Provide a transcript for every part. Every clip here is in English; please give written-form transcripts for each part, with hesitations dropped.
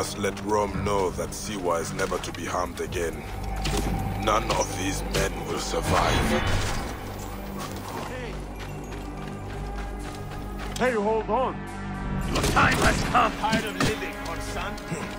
must let Rome know that Siwa is never to be harmed again. None of these men will survive. Hey, hold on! Your time has come! Tired of living, son?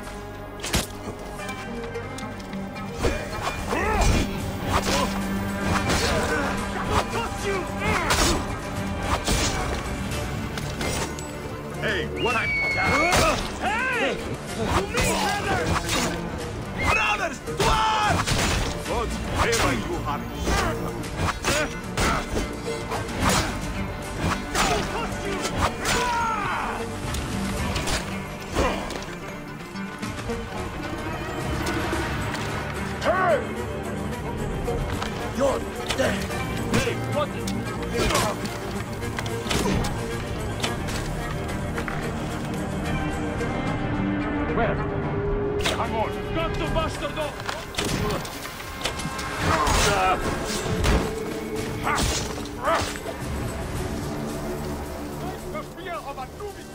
Hey, what I... Hey! To me, brother! Brothers! Blood! God, favor you, Harry. You're dead! Hey, what the... Where? Hang on! Got the bastardo! The fear of Anubis!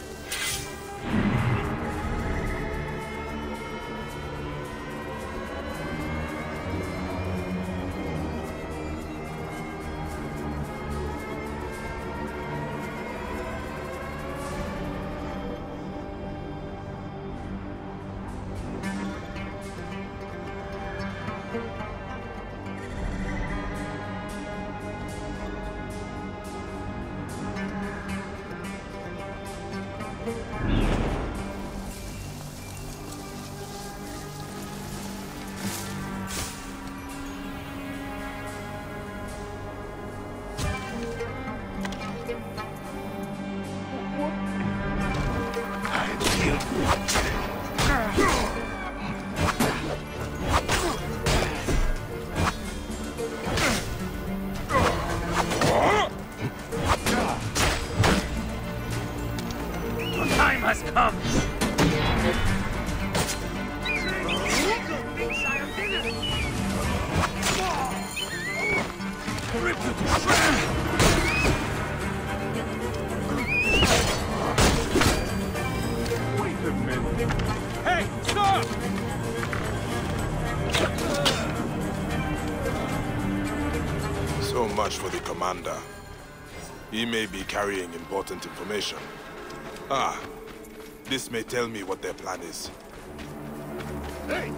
Time has come! Rip you to shreds! Wait a minute. Hey, stop! So much for the commander. He may be carrying important information. Ah, this may tell me what their plan is. Hey!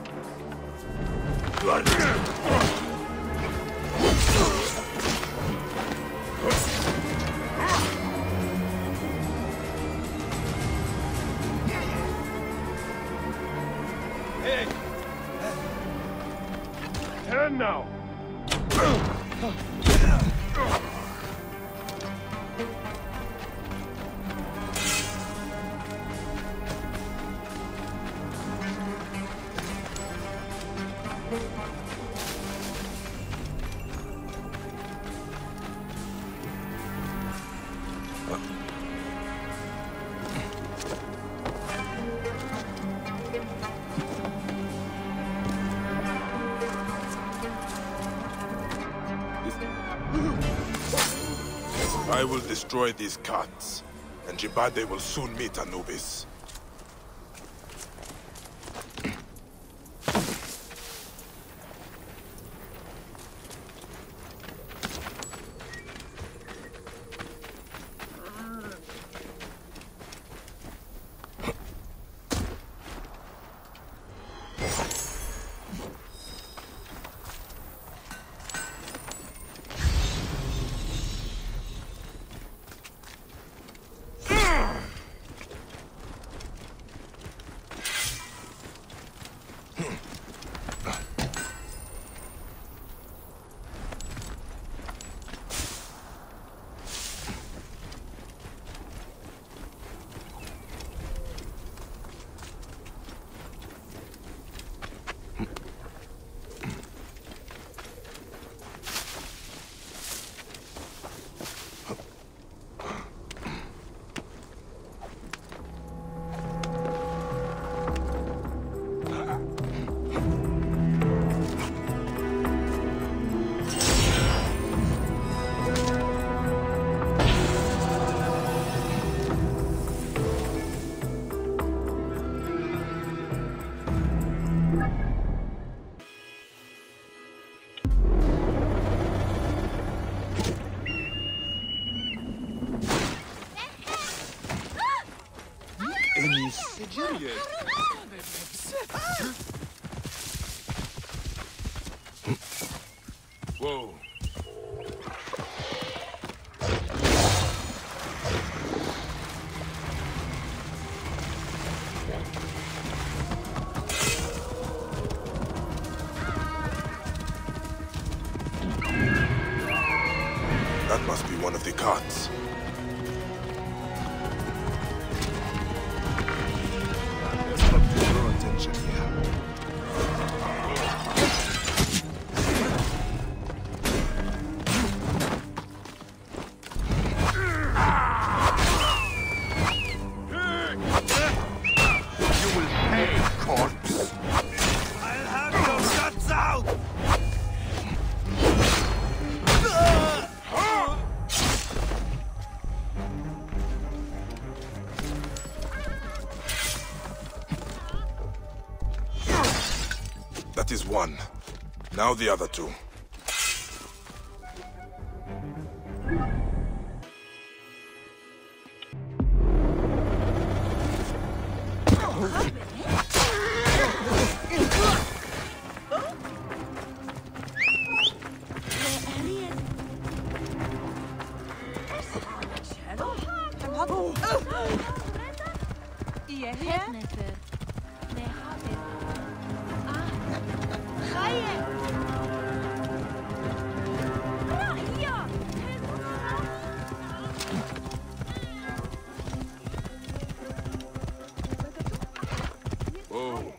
Hey! Turn now! I will destroy these carts, and Jibade will soon meet Anubis. Juliet! Whoa. That must be one of the carts. Let's not draw attention here. You will pay, corpse! I'll have your guts out! That is one. Now the other two. Whoa.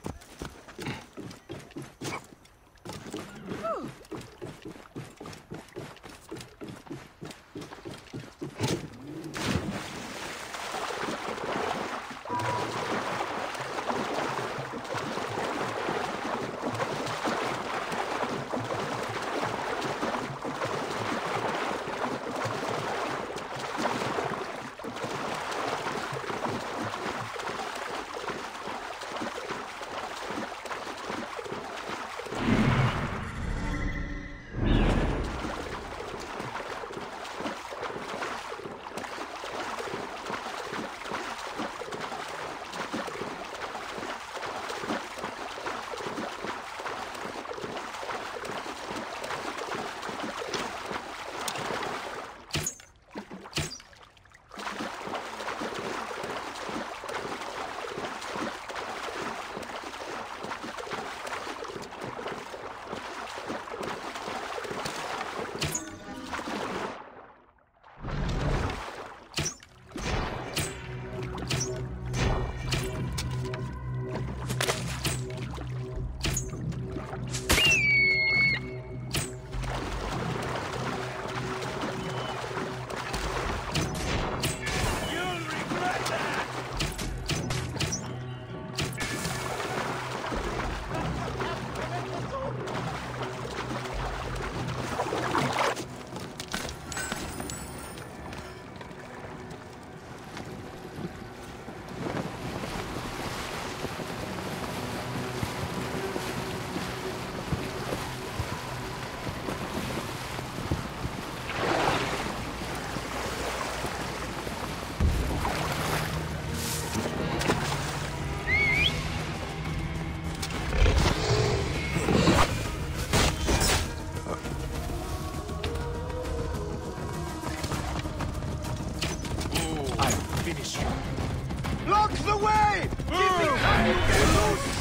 Finish you. Block the way! Give me time to get loose!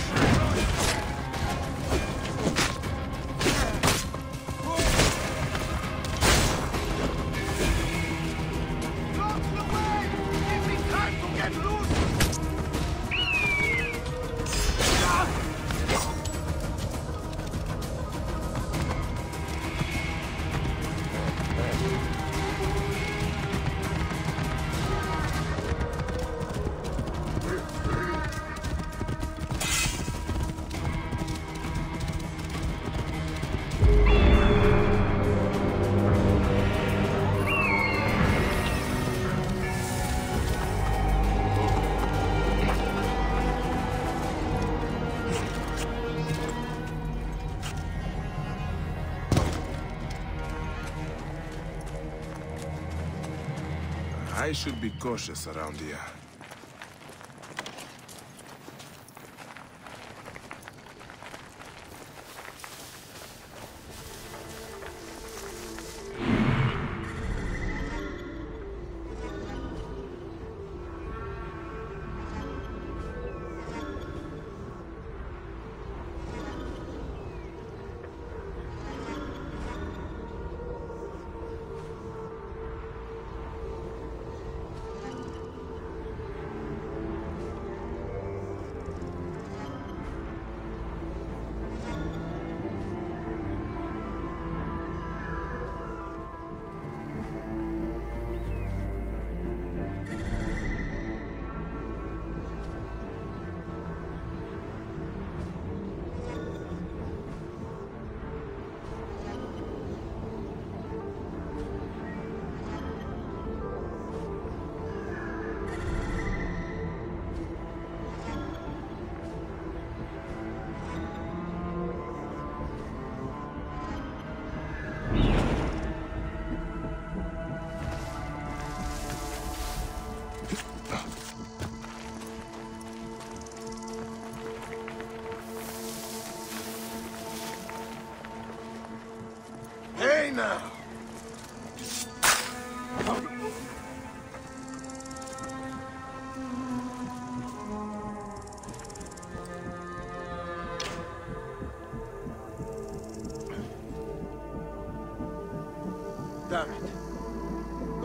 Block the way! Give me time to get loose! I should be cautious around here.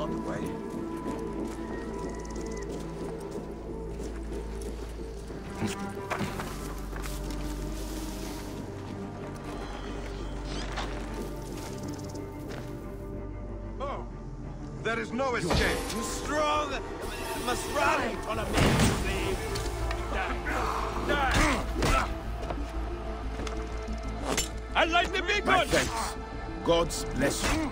on the way. Oh, there is no escape. Too strong. Must rally on a man's slave. Die. I like the big My one. thanks. God's bless you.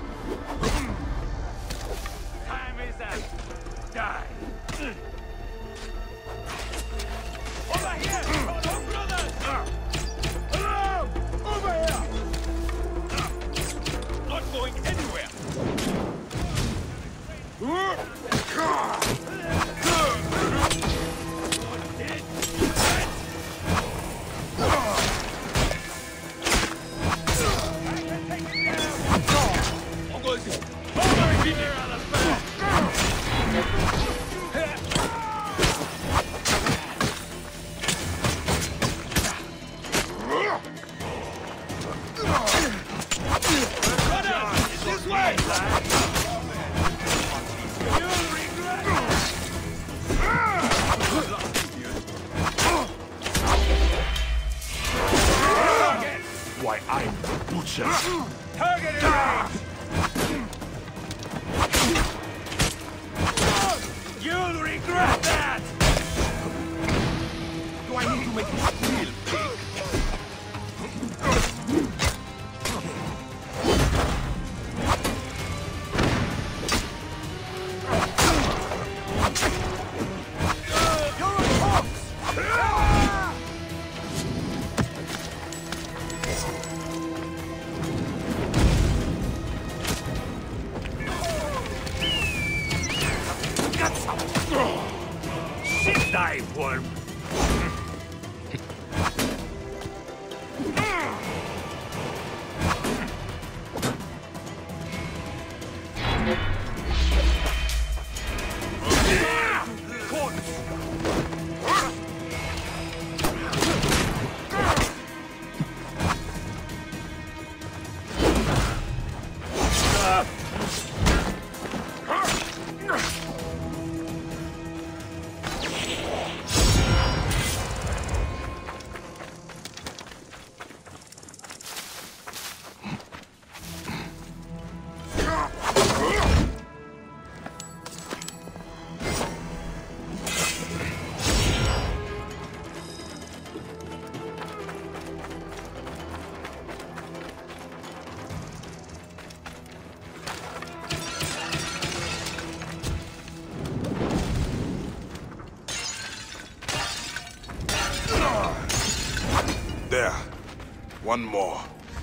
Time is up. Die. Over here! Oh, brothers! Hello! Over here! Not going anywhere! Why, I'm the butcher. Target in range! You'll regret that! Do I need to make this real big? Shit dive worm! There. One more.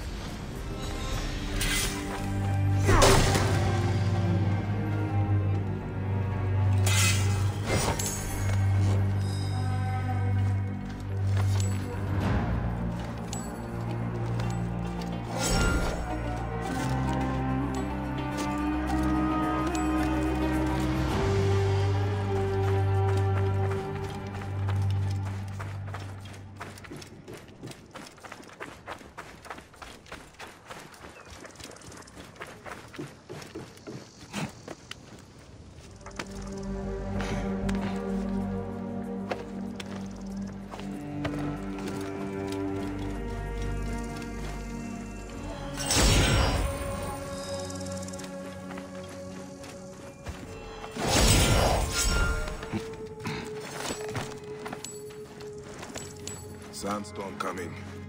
Sandstorm coming.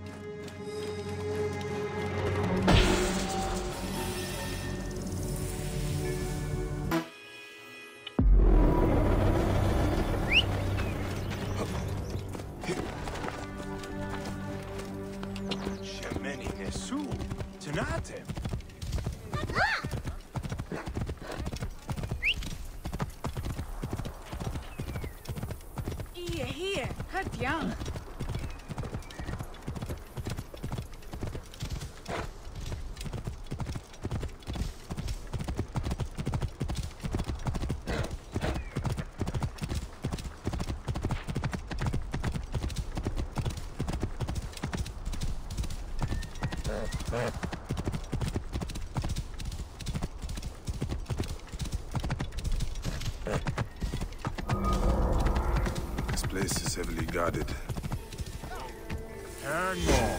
Shemeni Nesu. Tanatem. Hier, het young. place is heavily guarded. Hang on.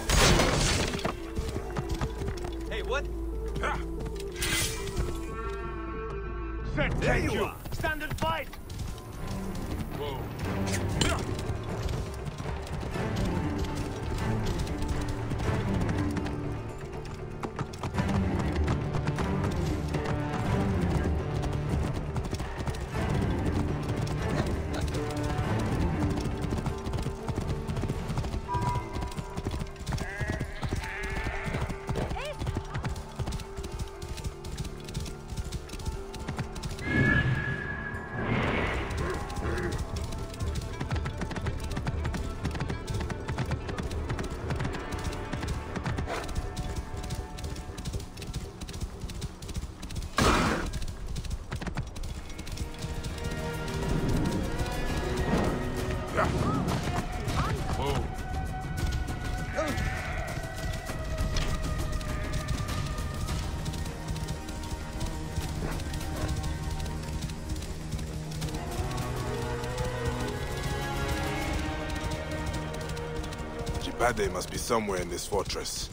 Hey, what? Set, There take you are. Stand and fight! Whoa. Jibade must be somewhere in this fortress.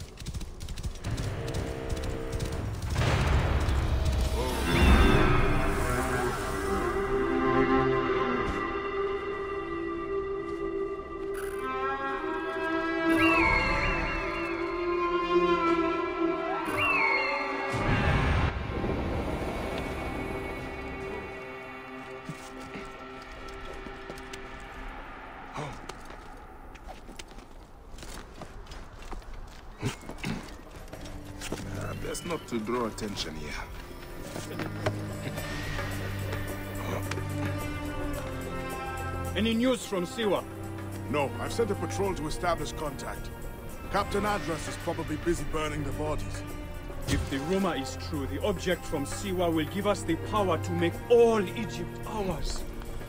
Best not to draw attention here. Any news from Siwa? No, I've sent a patrol to establish contact. Captain Adras is probably busy burning the bodies. If the rumor is true, the object from Siwa will give us the power to make all Egypt ours.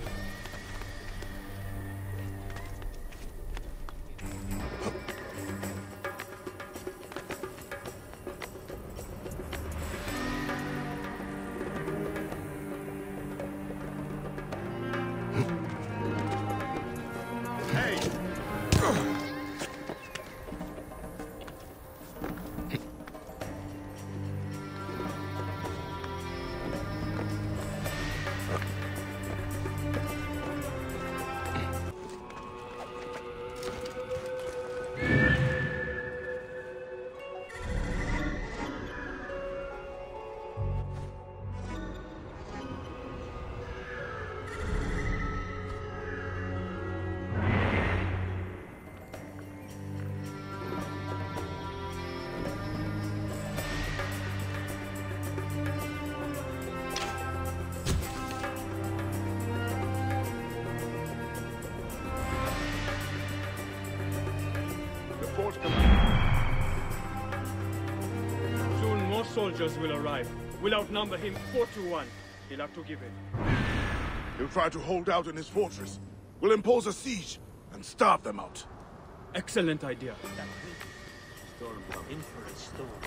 Soon more soldiers will arrive. We'll outnumber him 4-1. He'll have to give in. He'll try to hold out in his fortress. We'll impose a siege and starve them out. Excellent idea. Storm in for a storm.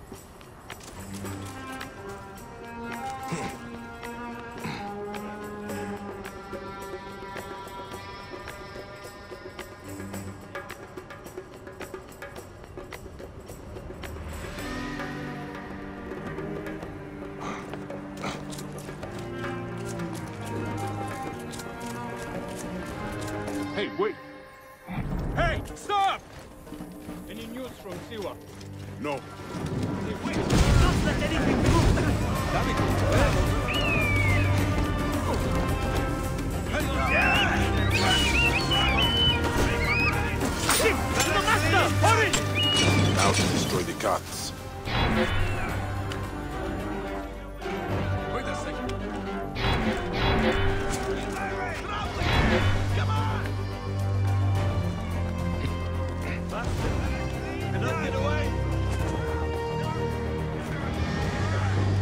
Hey, wait! Hey, stop! Any news from Siwa? No. Hey, wait! Don't let anything Now to destroy the carts. Wait a second. Come on! Faster! Cannot get away!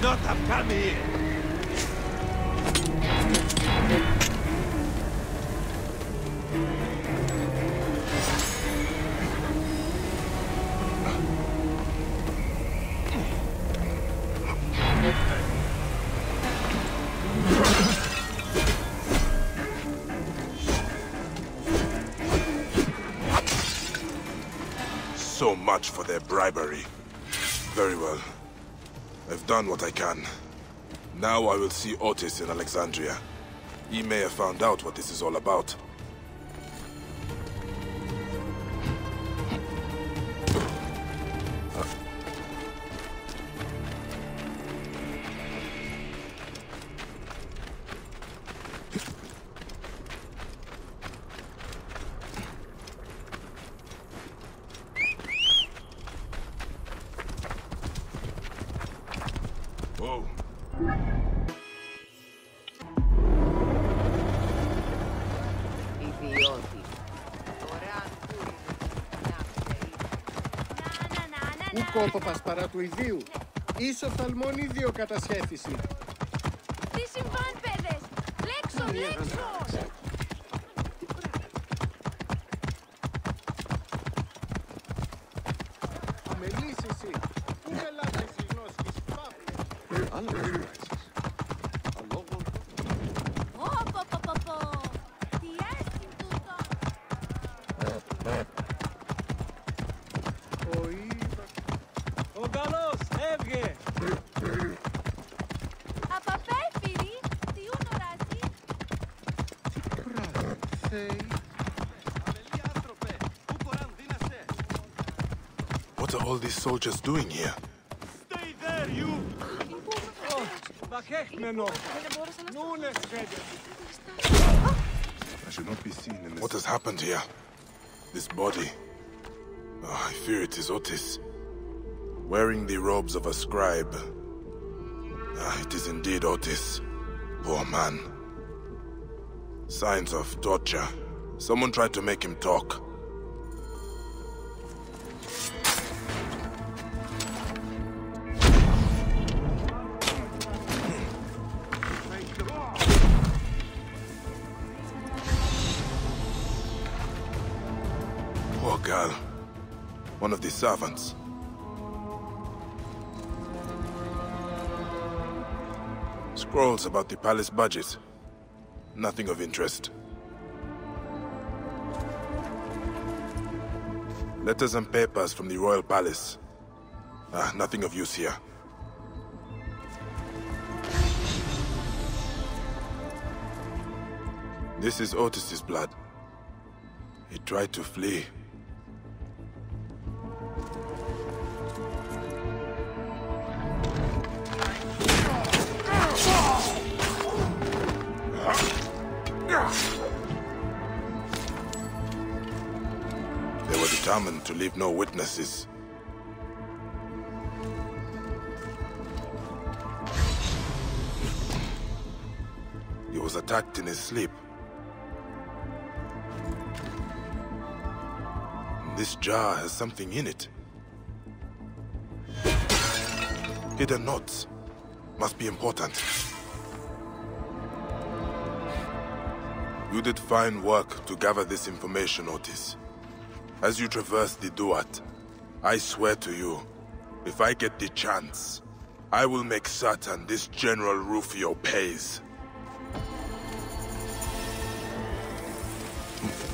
not have come here. So much for their bribery. Very well. I've done what I can. Now I will see Otis in Alexandria. He may have found out what this is all about. Whoa. Ουκόποπας παρά του ιδίου. Ίσο φθαλμόνιδιο κατασχέθηση. Τι συμβάν, παιδες! Λέξω, λέξω! Αμελής εσύ. Πού γελάς εσείς νόσκης. Παύλε. Άλλο πράξεις. Αλόγων. Πω. Τι έσυν τούτο! Ο Ήβας. Ο καλός, έβγε! Απαπέφυρη, τι ούνοραζι! Πράγμα, Θεή. Αμελή άνθρωπε, πού κοράν δίναστε? What are all these soldiers doing here? Stay there, you! Βαχέχμενο. Νούνες, φέτε. I should not be seen in this. What has happened here? This body. Oh, I fear it is Otis. Wearing the robes of a scribe. It is indeed Otis. Poor man. Signs of torture. Someone tried to make him talk. Poor girl. One of the servants. Scrolls about the palace budget. Nothing of interest. Letters and papers from the royal palace. Nothing of use here. This is Otis's blood. He tried to flee. They were determined to leave no witnesses. He was attacked in his sleep. This jar has something in it. Hidden notes. Must be important. You did fine work to gather this information, Otis. As you traverse the Duat, I swear to you, if I get the chance, I will make certain this General Rufio pays.